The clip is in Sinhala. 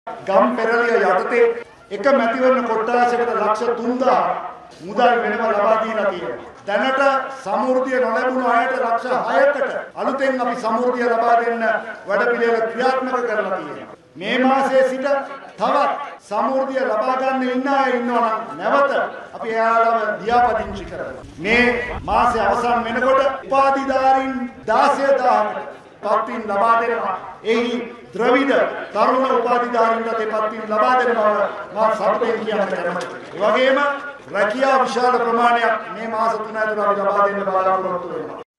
ගම් පෙරළිය යටතේ එක මැතිවරණ කොට්ටාසයකට ලක්ෂ 3000 මුදල් වෙනම ලබා දීලා තියෙනවා. දැනට සමෘද්ධිය නොලැබුණු අයට ලක්ෂ 6කට අලුතෙන් අපි සමෘද්ධිය ලබා දෙන්න වැඩපිළිවෙල ක්‍රියාත්මක කරලා තියෙනවා. මේ මාසයේ සිට තවත් සමෘද්ධිය ලබා ගන්න ඉන්න අය ඉන්නවා නම් නැවත අපි එයාලව ලියාපදිංචි කරනවා. මේ මාසයේ අවසන් වෙනකොට උපාධිධාරීන් 16000කට පත්වීම් ලබා දෙනවා. එහි ද්‍රවිඩ තරුණ උපාධිධාරීන්ට පත්වීම් ලබා දෙන බව මා සතුටින් කියන්න කැමැතියි. ඒ වගේම රැකියා විශාල ප්‍රමාණයක් මේ මාස 3 ඇතුළත අපි ලබා දෙන්න බලාපොරොත්තු වෙනවා.